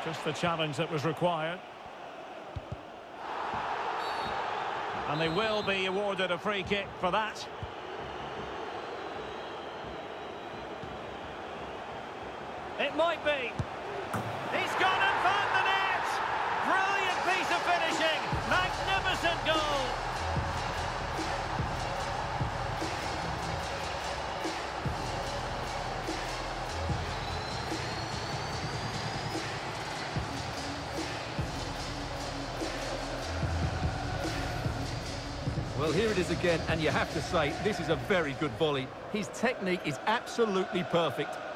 Just the challenge that was required. And they will be awarded a free kick for that. It might be. He's gone and found the net! Brilliant piece of finishing! Magnificent goal! Well, here it is again, and you have to say, this is a very good volley. His technique is absolutely perfect.